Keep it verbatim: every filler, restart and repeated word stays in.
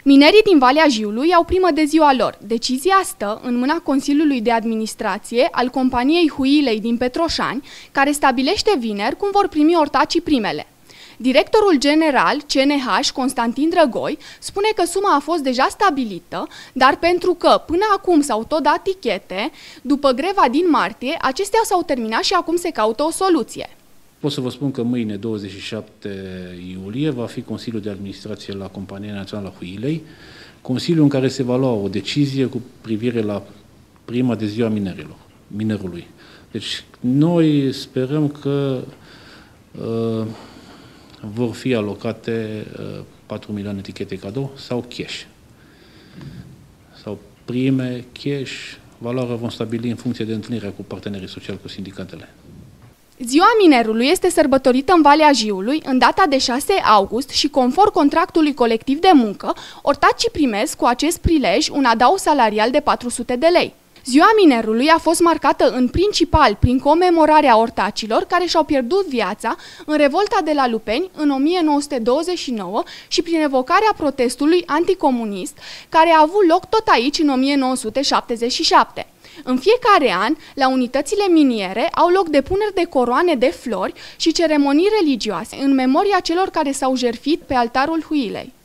Minerii din Valea Jiului au primă de ziua lor. Decizia stă în mâna Consiliului de Administrație al companiei Huilei din Petroșani, care stabilește vineri cum vor primi ortacii primele. Directorul general C N H, Constantin Drăgoi, spune că suma a fost deja stabilită, dar pentru că până acum s-au tot dat tichete, după greva din martie, acestea s-au terminat și acum se caută o soluție. Pot să vă spun că mâine, douăzeci și șapte iulie, va fi Consiliul de Administrație la Compania Națională a Huilei, Consiliul în care se va lua o decizie cu privire la prima de ziua minerilor, minerului. Deci noi sperăm că uh, vor fi alocate uh, patru milioane etichete cadou sau cash. Sau prime, cash, valoarea vom stabili în funcție de întâlnirea cu partenerii sociali, cu sindicatele. Ziua minerului este sărbătorită în Valea Jiului în data de șase august și conform contractului colectiv de muncă, ortacii primesc cu acest prilej un adaos salarial de patru sute de lei. Ziua minerului a fost marcată în principal prin comemorarea ortacilor care și-au pierdut viața în revolta de la Lupeni în o mie nouă sute douăzeci și nouă și prin evocarea protestului anticomunist care a avut loc tot aici în o mie nouă sute șaptezeci și șapte. În fiecare an, la unitățile miniere au loc depuneri de coroane de flori și ceremonii religioase în memoria celor care s-au jertfit pe altarul Huilei.